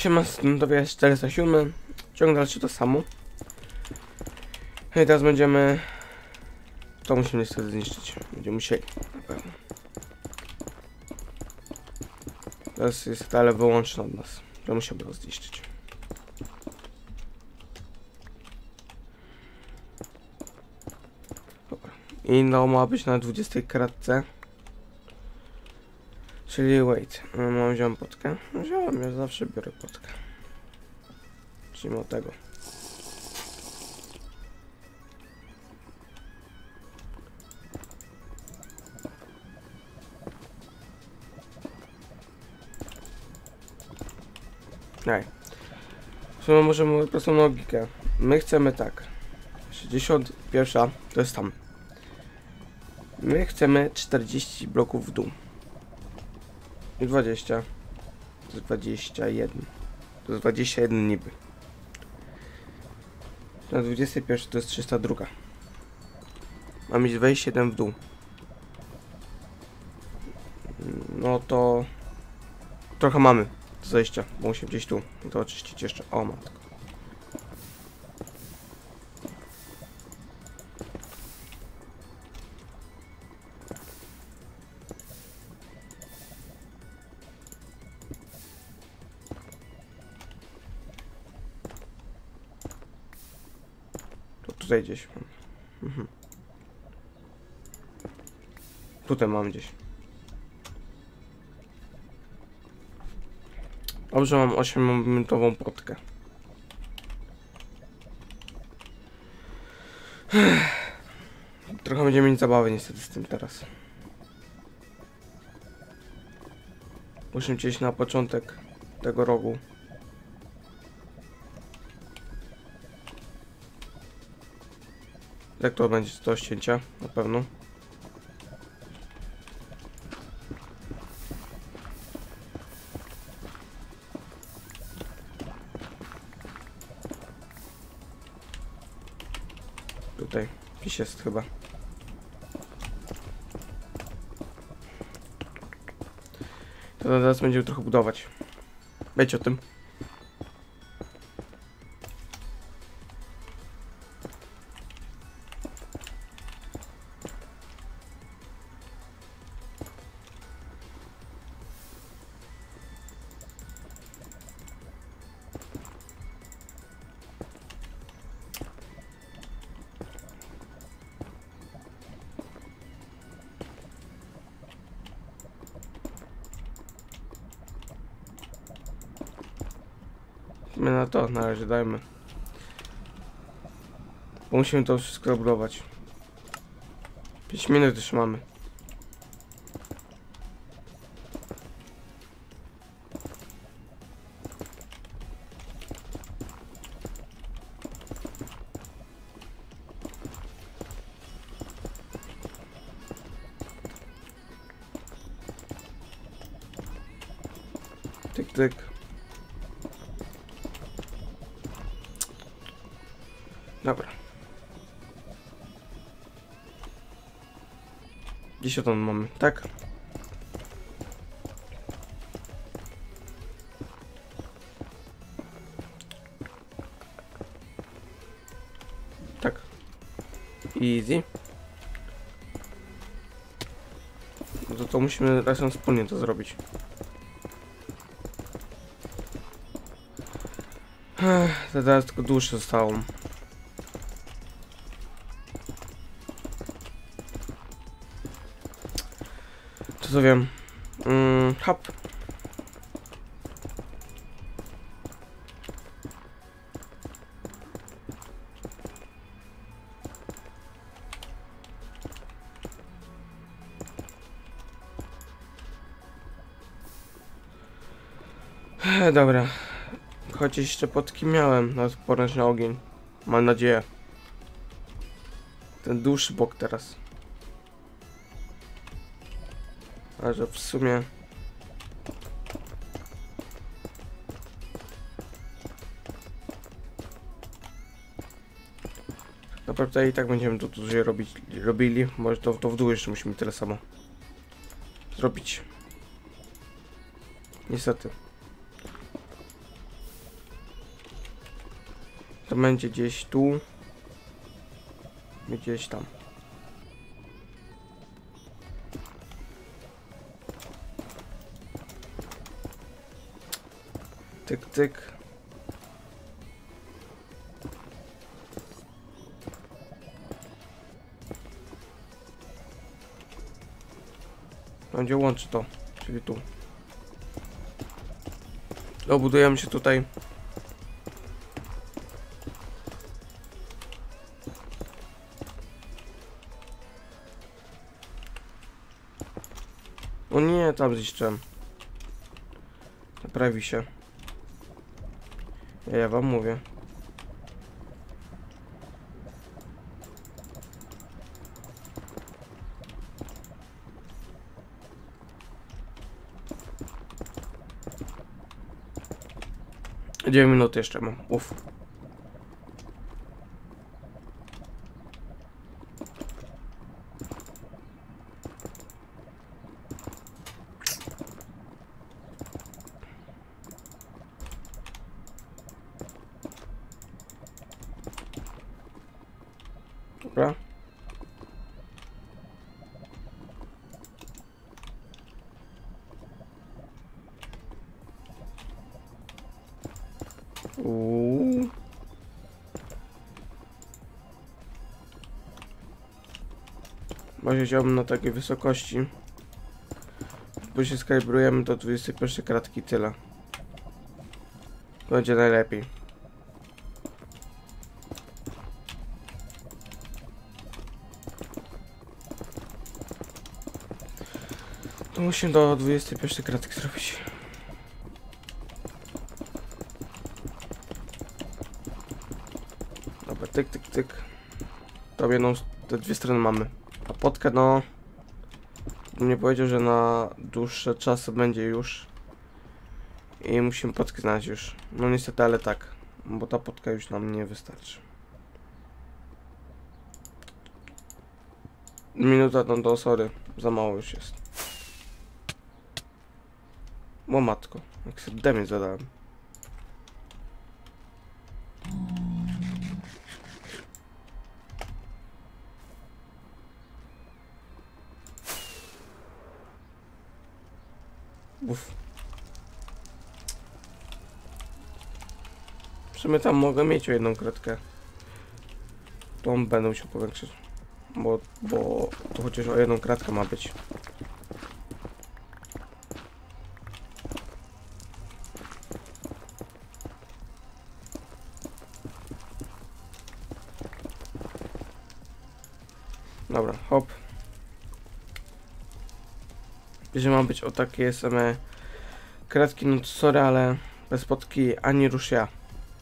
Siema, to jest 407. Ciąg dalszy to samo. No i teraz będziemy... To musimy niestety zniszczyć. Będziemy musieli, na pewno. Teraz jest ale wyłączne od nas. To musimy go zniszczyć. Dobra. I no ma być na 20 kratce. Czyli wait. Mam wziąłem potkę. Wziąłem, ja zawsze biorę potkę. Zacznijmy od tego. Nej. W sumie możemy prostą logikę. My chcemy tak. 61 to jest tam. My chcemy 40 bloków w dół. I 20. To jest 21. To jest 21 niby. Na 21 to jest 302. Mam mieć 27 w dół. No to... Trochę mamy do zejścia, bo musimy gdzieś tu. To oczyścić jeszcze. O matko. To tutaj gdzieś mam. Tutaj mam gdzieś. Dobrze, mam 8-minutową potkę. Trochę będziemy mieć zabawy niestety z tym teraz. Musimy gdzieś na początek tego rogu. Jak to będzie do ścięcia? Na pewno. Tutaj jakiś jest chyba. To teraz będziemy trochę budować. Wiecie o tym. My na to na razie dajmy. Bo musimy to wszystko budować. 5 minut już mamy. Tyk, tyk. Dobra. Gdzieś o tam mamy, tak? Tak. Easy. No to musimy razem wspólnie to zrobić. Teraz tylko dłuższe zostało. Co wiem. Hop. Dobra. Choć jeszcze potki miałem na poręczny ogień. Mam nadzieję. Ten dłuższy bok teraz. A że w sumie... Naprawdę i tak będziemy to tutaj robili. Może to w dół jeszcze musimy tyle samo zrobić. Niestety. To będzie gdzieś tu. Gdzieś tam. Tyk, tyk. Będzie łączy to, czyli tu. Obudujemy się tutaj. O nie, tam zniszczyłem. Naprawi się. Ja wam mówię. Dwie minuty jeszcze mam. Uff. Dobra. Może chciałbym na takiej wysokości. Bo się skalibrujemy do 21 kratki, tyle. Będzie najlepiej. To musimy do 21 kratki zrobić. Dobra, tyk, tyk, tyk. To jedną, te dwie strony mamy. A podkę, no... Bym nie powiedział, że na dłuższe czasy będzie już. I musimy podkę znaleźć już. No niestety, ale tak. Bo ta podka już nam nie wystarczy. Minuta, no to sorry. Za mało już jest. O matko. Jak sobie damage zadałem. Uff. W sumie tam mogę mieć o jedną kratkę. Tą będę musiał powiększyć. Bo to chociaż o jedną kratkę ma być. Dobra, hop. Jeżeli ma być o takie same kratki, no to sorry, ale bez podki ani rusz ja.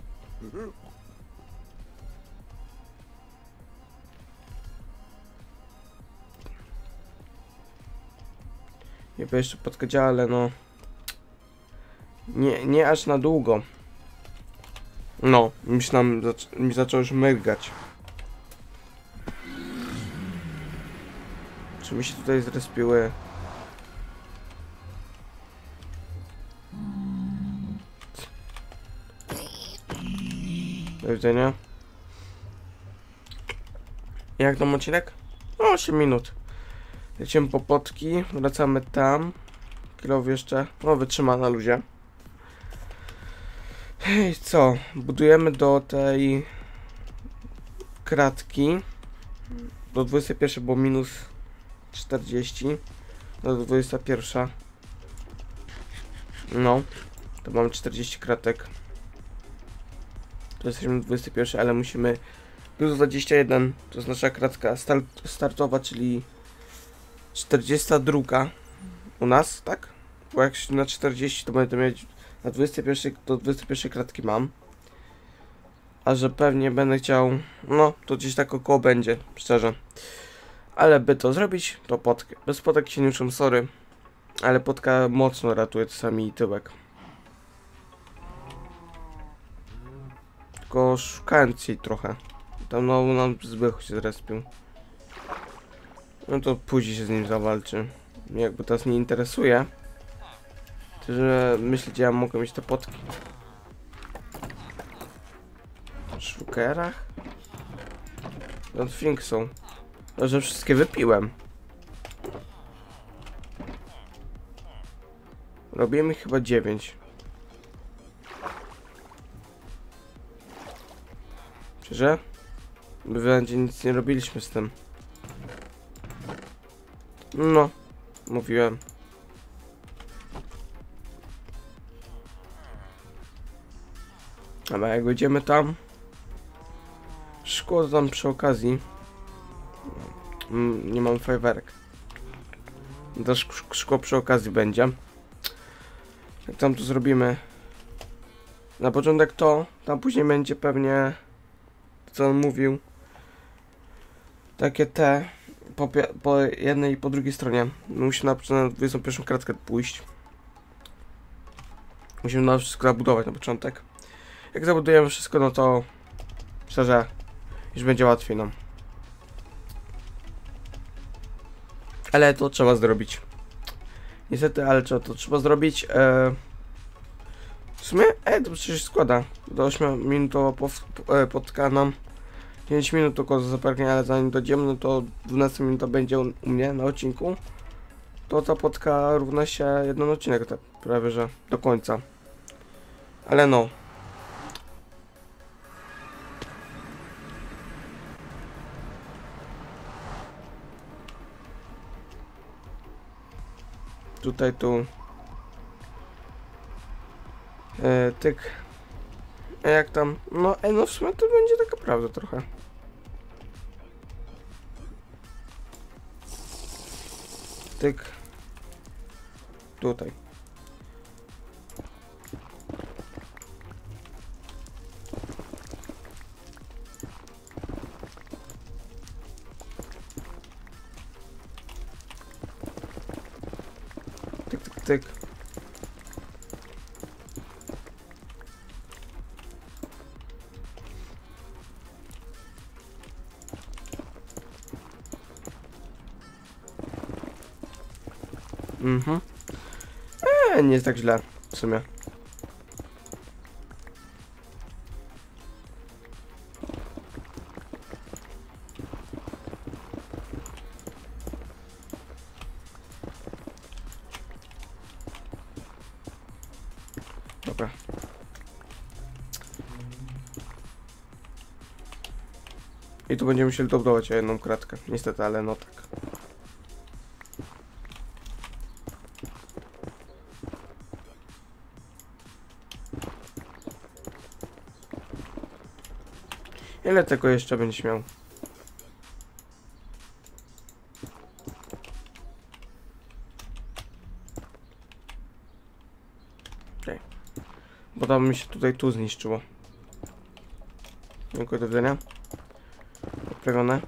Niby jeszcze podka działa, ale no... Nie aż na długo. No, mi zaczął już mrygać. Czy mi się tutaj zrespiły? Do widzenia. Jak tam odcinek? 8 minut. Lecimy po potki, wracamy tam. Kilowy jeszcze, no wytrzyma na luzie. I co? Budujemy do tej kratki. Do 21 było minus 40. Do 21. No, to mamy 40 kratek. To jesteśmy 21, ale musimy plus 21, to jest nasza kratka startowa, czyli 42 u nas, tak? Bo jak na 40 to będę mieć na 21, do 21 kratki mam. A że pewnie będę chciał, no to gdzieś tak około będzie, szczerze. Ale by to zrobić, to potkę. Bez potek się nie uczą, sorry. Ale potka mocno ratuje czasami tyłek. Tylko szukałem jej trochę. Tam no nam Zbychu się zrespił. No to później się z nim zawalczy. Mnie jakby teraz nie interesuje. To, że myślę, gdzie ja mogę mieć te potki. Szukerach? Don't think so. Że wszystkie wypiłem. Robimy chyba 9. Szczerze? Będzie nic nie robiliśmy z tym. No, mówiłem. Ale jak będziemy tam, szkło tam przy okazji. Nie mam fajerwerek. To szkło przy okazji będzie. Jak tam to zrobimy. Na początek to, tam później będzie pewnie, co on mówił, takie te po jednej i po drugiej stronie. Musimy na 21 kratkę pójść. Musimy na wszystko zabudować na początek. Jak zabudujemy wszystko, no to szczerze, już będzie łatwiej nam. Ale to trzeba zrobić. Niestety, ale to trzeba zrobić. W sumie, to przecież składa. Do 8 minut podka nam 9 minut tylko za zaparknięcie, ale zanim dojdziemy, no to 12 minuta będzie u mnie na odcinku. To ta podka równa się jeden odcinek, tak prawie że do końca. Ale no. Tutaj tu tyk. A jak tam? No, no w sumie to będzie taka prawda trochę. Tyk. Tutaj. Tyk, tyk, tyk. Mhm. Nie jest tak źle w sumie. Dobra. I tu będziemy musieli dobudować o jedną kratkę. Niestety, ale no tak. Ile tego jeszcze będziesz miał? Okay. Bo tam mi się tutaj tu zniszczyło. Dziękuję, do widzenia. Poprawione.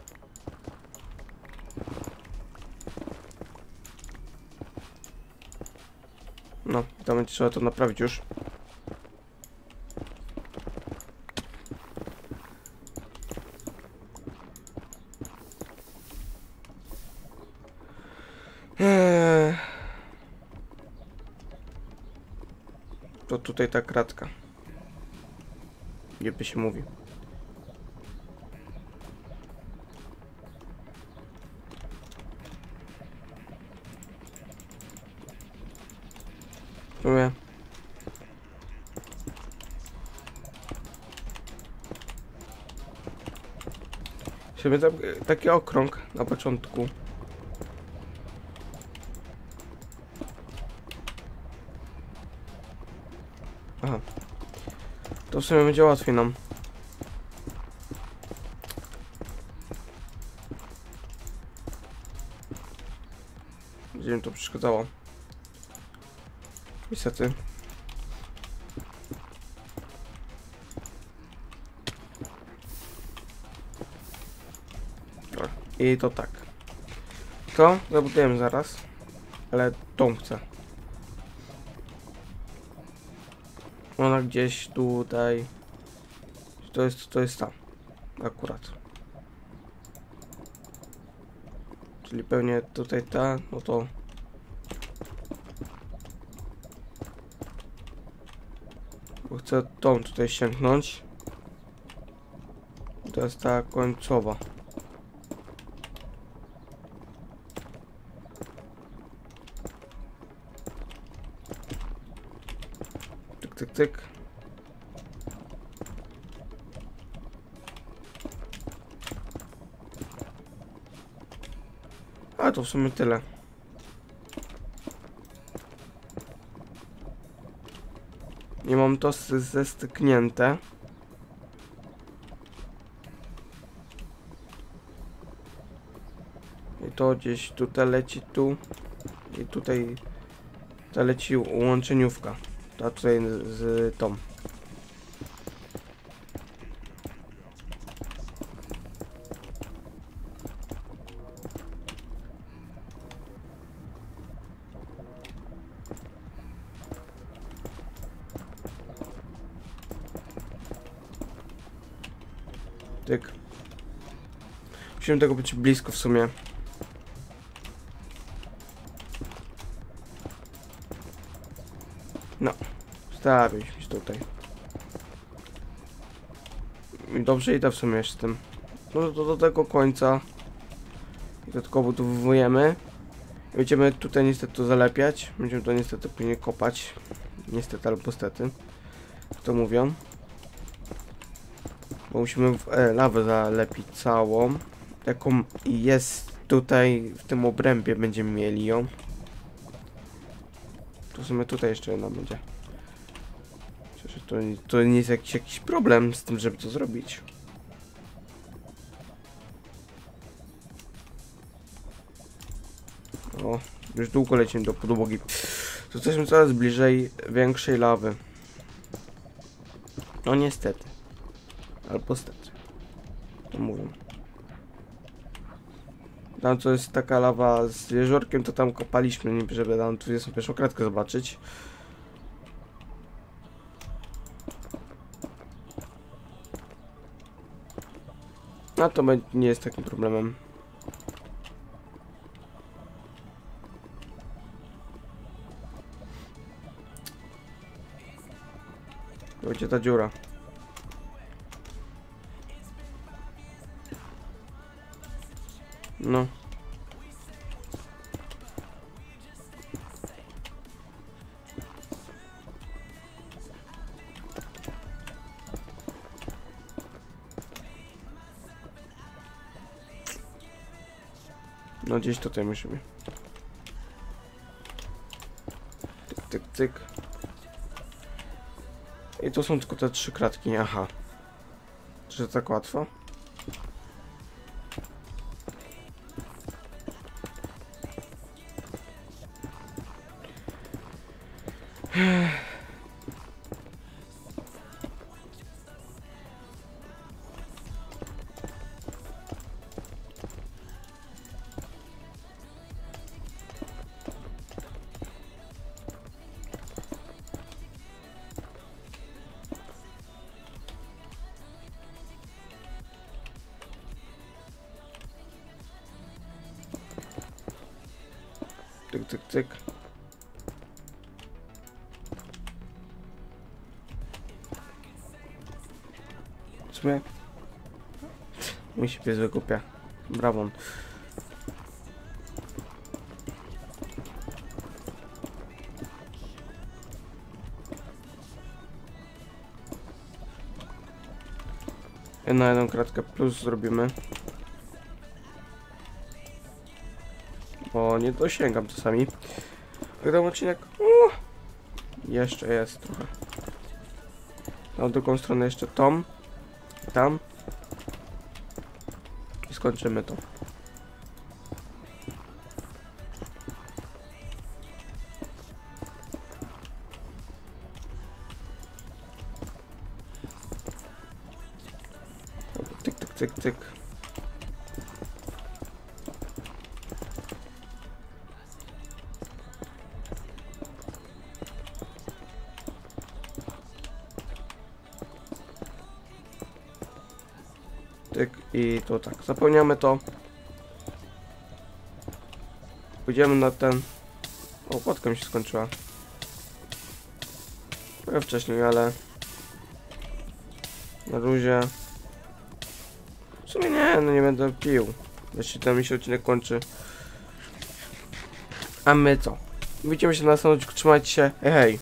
No, tam będzie trzeba to naprawić już. To tutaj ta kratka. Gdzie by się mówi. Mówię. Sobie taki okrąg na początku. Aha. To w sumie będzie łatwiej nam. Będzie mi to przeszkadzało. Niestety. I to tak. To zabudujemy zaraz. Ale tą chcę. Ona gdzieś tutaj. To jest ta. Akurat. Czyli pewnie tutaj ta, no to. Bo chcę tą tutaj sięgnąć. To jest ta końcowa. Tyk, tyk, tyk. A to w sumie tyle. Nie mam to zestyknięte. I to gdzieś tutaj leci tu. I tutaj ta leci łączeniówka. Ta tutaj z tą. Tyk. Musimy tego być blisko w sumie. No. Stawialiśmy się tutaj. I dobrze idę w sumie z tym. No to do tego końca. I to tylko budowujemy. Będziemy tutaj niestety to zalepiać. Będziemy to niestety później kopać. Niestety albo stety. To mówią. Bo musimy lawę zalepić całą. Jaką jest tutaj w tym obrębie będziemy mieli ją. To w sumie tutaj jeszcze jedna będzie. Przecież to nie jest jakiś problem z tym, żeby to zrobić. O, już długo lecimy do podłogi. To jesteśmy coraz bliżej większej lawy. No niestety. Albo stety. To mówię. Tam co jest taka lawa z jeziorkiem, to tam kopaliśmy, żeby tam 21 kratkę zobaczyć. No to nie jest takim problemem. To będzie ta dziura. No. No gdzieś tutaj musimy. Tyk, tyk, tyk. I to są tylko te 3 kratki, aha. Czy to tak łatwo? Tyk, tyk, tyk. W sumie mój się pies wykupia. Brawo. Na jedną kratkę plus zrobimy. Bo nie dosięgam czasami. Jak dam odcinek. Jeszcze jest trochę. Na drugą stronę jeszcze tą. Tam. I skończymy to. Tyk, tyk, tyk, tyk. Tyk i to tak. Zapełniamy to. Pójdziemy na ten. O, płatka mi się skończyła. Trochę wcześniej, ale na luzie. sumie nie, no nie będę pił. Jeśli tam mi się odcinek kończy. A my co? Widzimy się na następnym odcinku, trzymajcie się, hej.